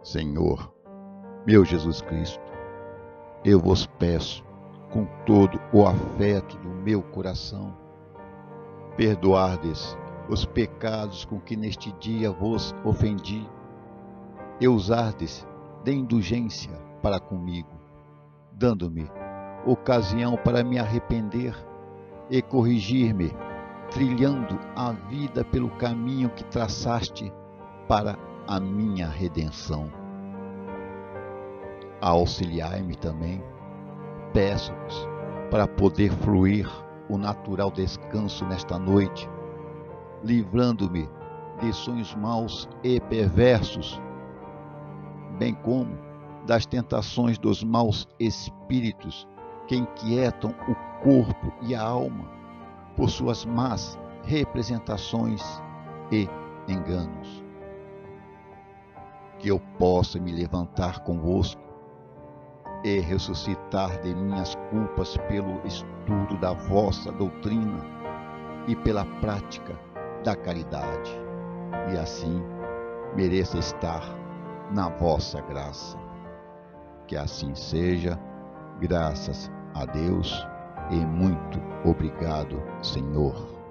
Senhor, meu Jesus Cristo, eu vos peço, com todo o afeto do meu coração, perdoardes os pecados com que neste dia vos ofendi, e usardes de indulgência para comigo, dando-me ocasião para me arrepender e corrigir-me, trilhando a vida pelo caminho que traçaste para a minha redenção. Auxiliai-me também, peço-vos, para poder fluir o natural descanso nesta noite, livrando-me de sonhos maus e perversos, bem como das tentações dos maus espíritos que inquietam o corpo e a alma por suas más representações e enganos. Que eu possa me levantar convosco e ressuscitar de minhas culpas pelo estudo da vossa doutrina e pela prática da caridade, e assim mereça estar na vossa graça. Que assim seja, graças a Deus, e muito obrigado, Senhor.